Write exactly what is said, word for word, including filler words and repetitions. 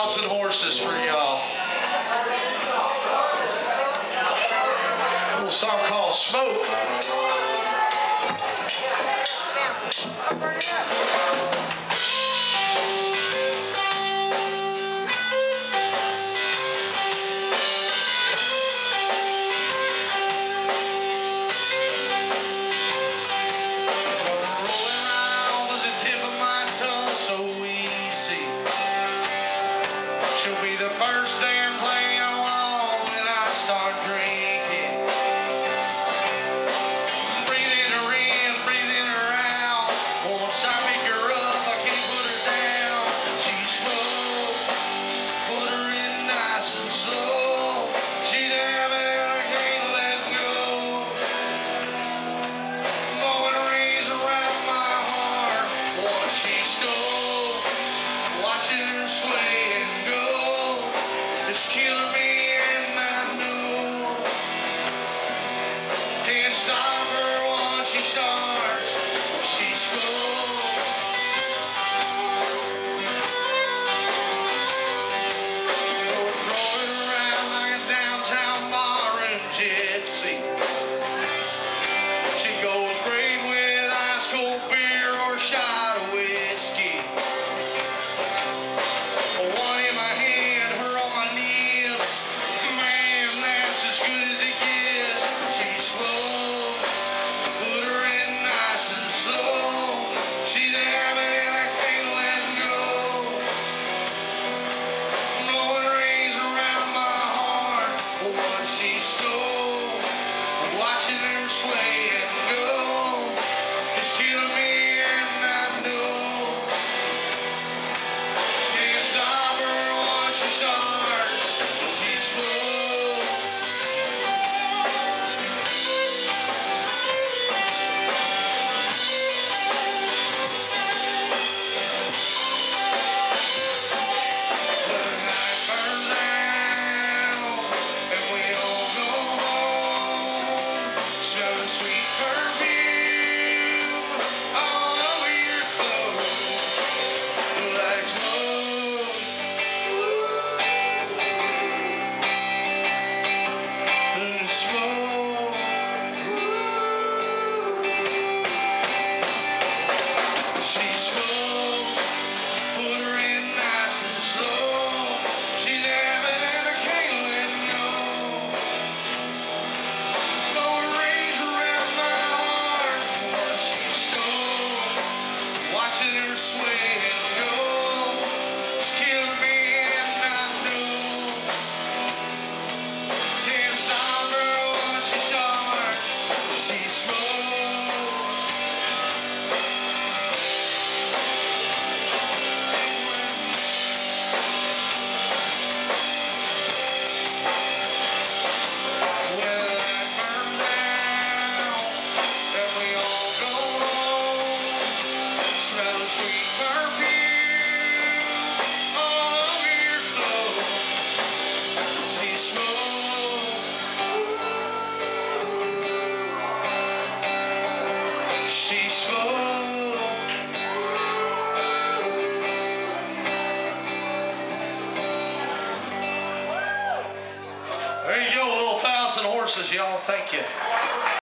thousand horses for y'all. A little song called Smoke. She'll be the first damn thing I want when I start drinking. Breathing her in, breathing her out. Once I pick her up, I can't put her down. She's slow, put her in nice and slow. She damn it and I can't let go. Blowing rings around my heart. Once she's stole, watching her sway. It's killing me and I know. Can't stop her once she starts. She's slow. We're crawling around like a downtown barroom gypsy. She goes great with ice cold beer or a shot of whiskey. One in my hand, her on my lips. Man, that's as good as it gets. She's slow, put her in nice and slow. She's a habit and I can't let go. Blowing rings around my heart. Once she's stole, watching her sway and go. It's killing me and I know. Can't stop her once she starts. She's slow. The night burns out and we all go home. Smell the sweet perfume all over your clothes. Like smoke. Smoke. She's slow, put her in nice and slow. She's having and I can't let go. Blowing rings around my heart. Once she's slow, watching her sway and go. It's killing me and I know. Can't stop her once she starts. She's slow. When the light burns out and we all go home, smell the sweet perfume all over your clothes. She's slow. She's slow. There you go, a little thousand horses, y'all. Thank you.